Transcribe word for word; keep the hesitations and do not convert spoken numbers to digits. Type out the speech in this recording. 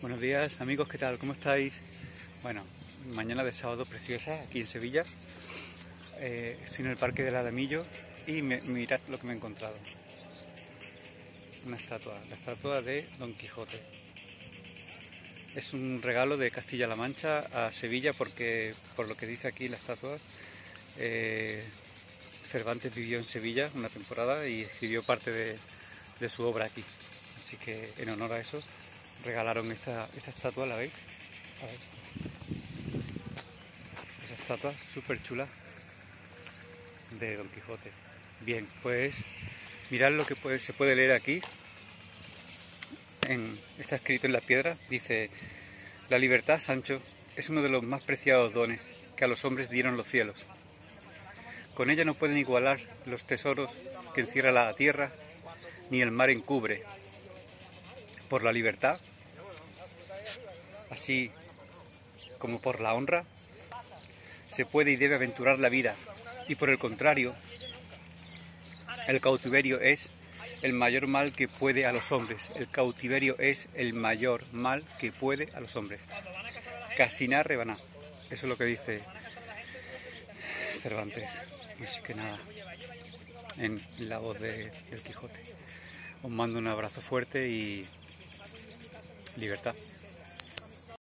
Buenos días amigos, ¿qué tal? ¿Cómo estáis? Bueno, mañana de sábado preciosa aquí en Sevilla. Eh, estoy en el Parque del Alamillo y me, mirad lo que me he encontrado. Una estatua, la estatua de Don Quijote. Es un regalo de Castilla-La Mancha a Sevilla porque, por lo que dice aquí la estatua, eh, Cervantes vivió en Sevilla una temporada y escribió parte de, de su obra aquí. Así que en honor a eso regalaron esta, esta estatua, ¿la veis? A ver. Esa estatua súper chula de Don Quijote. Bien, pues mirad lo que puede, se puede leer aquí. En, está escrito en la piedra, dice: la libertad, Sancho, es uno de los más preciados dones que a los hombres dieron los cielos. Con ella no pueden igualar los tesoros que encierra la tierra, ni el mar encubre. Por la libertad, así como por la honra, se puede y debe aventurar la vida, y por el contrario, el cautiverio es el mayor mal que puede a los hombres. El cautiverio es el mayor mal que puede a los hombres. Casinar rebaná. Eso es lo que dice Cervantes. Así que nada, en la voz de, del Quijote. Os mando un abrazo fuerte y libertad.